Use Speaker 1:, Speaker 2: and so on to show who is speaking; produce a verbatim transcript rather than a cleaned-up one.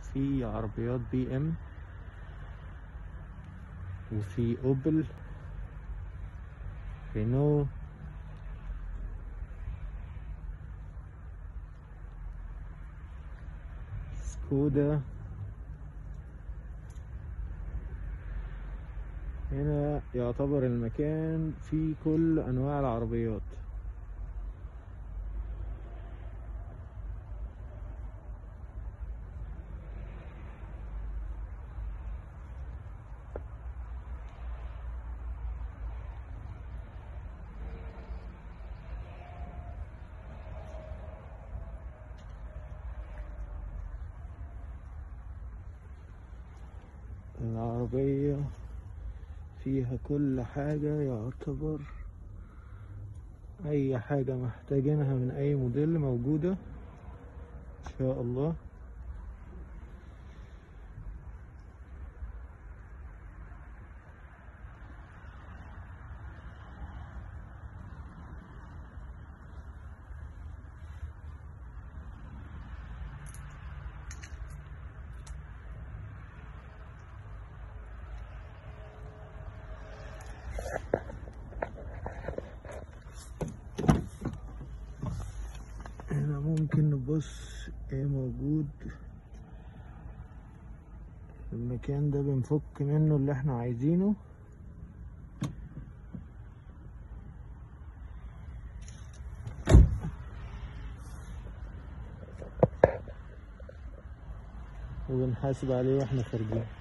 Speaker 1: في عربيات بي ام، وفي اوبل، رينو، سكودا. هنا يعتبر المكان فيه كل انواع العربيات. العربية فيها كل حاجة، يعتبر اي حاجة محتاجينها من اي موديل موجودة ان شاء الله. هنا ممكن نبص ايه موجود في المكان ده، بنفك منه اللي احنا عايزينه. وبنحاسب عليه واحنا خارجين.